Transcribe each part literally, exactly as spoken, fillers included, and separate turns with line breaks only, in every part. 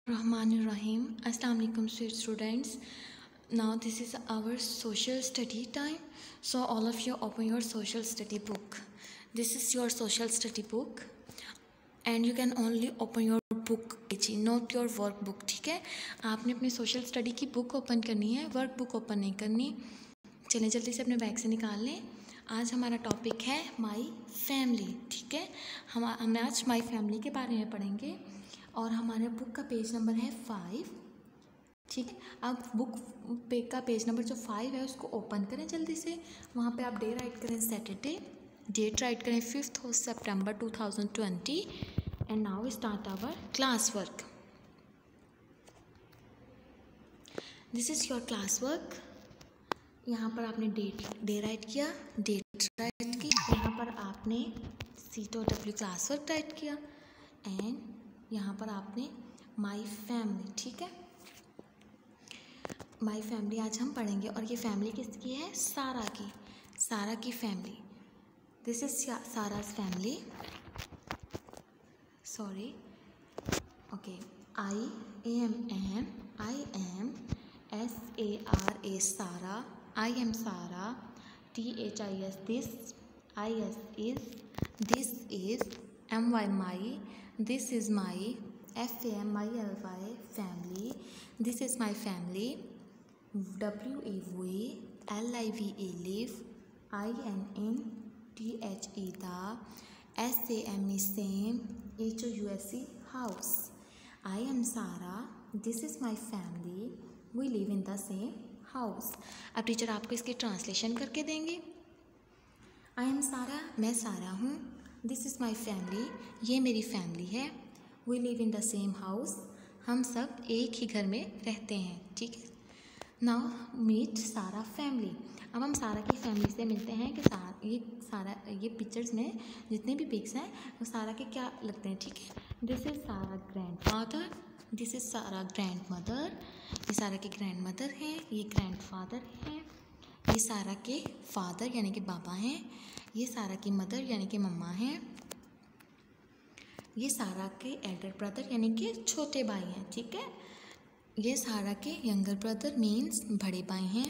Rahmanirrahim. Assalamu alaikum sweet students. Now this is our social study time. So all of you open your social study book. This is your social study book and you can only open your book, not your work book. ठीक है, आपने अपनी social study की book open करनी है, work book open नहीं करनी. चलें जल्दी से अपने बैग से निकाल लें. आज हमारा टॉपिक है माई फैमिली. ठीक है, हम हम आज माई फैमिली के बारे में पढ़ेंगे और हमारे बुक का पेज नंबर है फाइव. ठीक है, अब बुक पे का पेज नंबर जो फाइव है उसको ओपन करें जल्दी से. वहाँ पे आप डे राइट करें सैटरडे, डेट राइट करें fifth of September two thousand twenty. And now start our class work. This is your class work. यहाँ पर आपने डेट डे राइट किया, डेट राइट की. यहाँ पर आपने C to W class work write किया एंड यहाँ पर आपने माई फैमिली. ठीक है, माई फैमिली आज हम पढ़ेंगे और ये फैमिली किसकी है? सारा की. सारा की family. This is Sara's family. Sorry. Okay. I am M I am S A R A Sara. I am Sara. T H I S this. I S is. This is. M Y my. This is my. F A M I L Y family. This is my family. W A V L I V E live. I N N T H E the. S A M E same. H O U S E house. I am Sarah. This is my family. We live in the same house. अब teacher आपको इसकी translation करके देंगे. I am Sarah. मैं सारा हूँ. This is my family. ये मेरी फैमिली है. We live in the same house. हम सब एक ही घर में रहते हैं. ठीक है. Now meet Sara family. अब हम सारा की फैमिली से मिलते हैं कि सारा ये सारा ये पिक्चर्स में जितने भी पिक्स हैं वो सारा के क्या लगते हैं. ठीक है. This is Sara grandfather. This is Sara grandmother. ये सारा के ग्रैंड मदर हैं. ये ग्रैंड फादर हैं. ये सारा के फादर यानी कि बाबा हैं. ये सारा की मदर यानी कि मम्मा हैं. ये सारा के एल्डर ब्रदर यानी कि छोटे भाई हैं. ठीक है. ये सारा के यंगर ब्रदर मीन्स बड़े भाई हैं.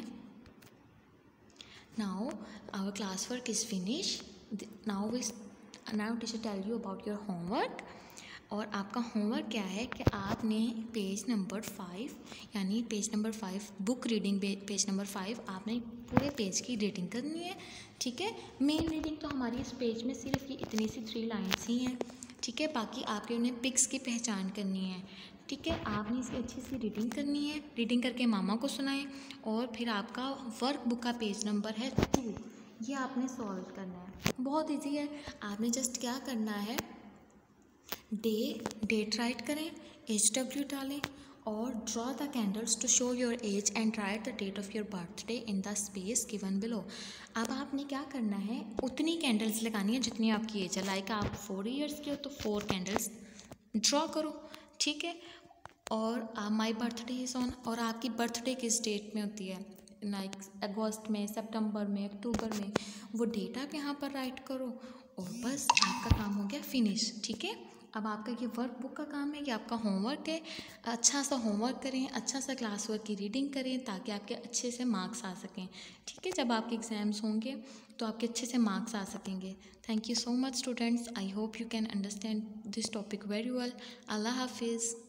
Now our class work is finish. Now we now teacher tell you about your homework. और आपका होमवर्क क्या है कि आपने पेज नंबर फाइव यानी page number five book reading page number five आपने पूरे पेज की रीडिंग करनी है. ठीक है. मेन रीडिंग तो हमारी इस पेज में सिर्फ ये इतनी सी थ्री लाइन्स ही हैं. ठीक है. बाकी आपके उन्हें पिक्स की पहचान करनी है. ठीक है. आपने इसकी अच्छी सी रीडिंग करनी है. रीडिंग करके मामा को सुनाएं और फिर आपका वर्क बुक का पेज नंबर है टू. ये आपने सॉल्व करना है. बहुत इजी है. आपने जस्ट क्या करना है, डे डेट राइट करें, एच डब्ल्यू डालें और draw the candles to show your age and write the date of your birthday in the space given below. अब आपने क्या करना है, उतनी कैंडल्स लगानी है जितनी आपकी एज है. लाइक आप फोर इयर्स के हो तो फोर कैंडल्स ड्रॉ करो. ठीक है. और माई बर्थडे इज़ ऑन. और आपकी बर्थडे किस डेट में होती है, लाइक अगस्त में, सितंबर में, अक्टूबर में, वो डेट आप यहाँ पर राइट करो और बस आपका काम हो गया फिनिश. ठीक है. अब आपका ये वर्क बुक का काम है, ये आपका होमवर्क है. अच्छा सा होमवर्क करें, अच्छा सा क्लास वर्क की रीडिंग करें ताकि आपके अच्छे से मार्क्स आ सकें. ठीक है. जब आपके एग्ज़ाम्स होंगे तो आपके अच्छे से मार्क्स आ सकेंगे. Thank you so much students. I hope you can understand this topic very well. अल्लाह हाफिज़.